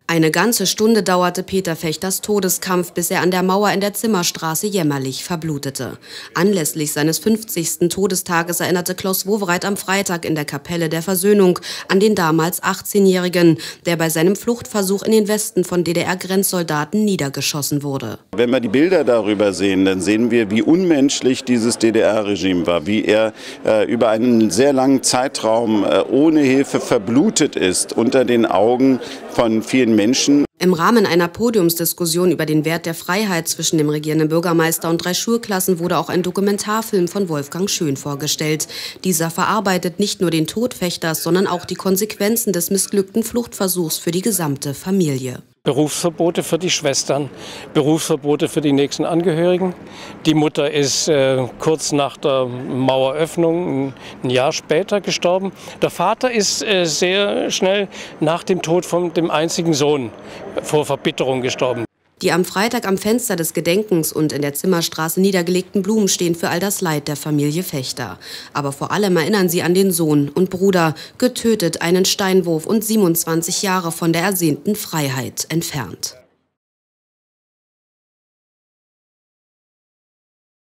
Eine ganze Stunde dauerte Peter Fechters Todeskampf, bis er an der Mauer in der Zimmerstraße jämmerlich verblutete. Anlässlich seines 50. Todestages erinnerte Klaus Wowereit am Freitag in der Kapelle der Versöhnung an den damals 18-Jährigen, der bei seinem Fluchtversuch in den Westen von DDR-Grenzsoldaten niedergeschossen wurde. Wenn wir die Bilder darüber sehen, dann sehen wir, wie unmenschlich dieses DDR-Regime war, wie er über einen sehr langen Zeitraum ohne Hilfe verblutet ist unter den Augen von vielen Menschen. Im Rahmen einer Podiumsdiskussion über den Wert der Freiheit zwischen dem regierenden Bürgermeister und 3 Schulklassen wurde auch ein Dokumentarfilm von Wolfgang Schön vorgestellt. Dieser verarbeitet nicht nur den Tod Fechters, sondern auch die Konsequenzen des missglückten Fluchtversuchs für die gesamte Familie. Berufsverbote für die Schwestern, Berufsverbote für die nächsten Angehörigen. Die Mutter ist kurz nach der Maueröffnung, ein Jahr später, gestorben. Der Vater ist sehr schnell nach dem Tod von dem einzigen Sohn vor Verbitterung gestorben. Die am Freitag am Fenster des Gedenkens und in der Zimmerstraße niedergelegten Blumen stehen für all das Leid der Familie Fechter. Aber vor allem erinnern sie an den Sohn und Bruder, getötet einen Steinwurf und 27 Jahre von der ersehnten Freiheit entfernt.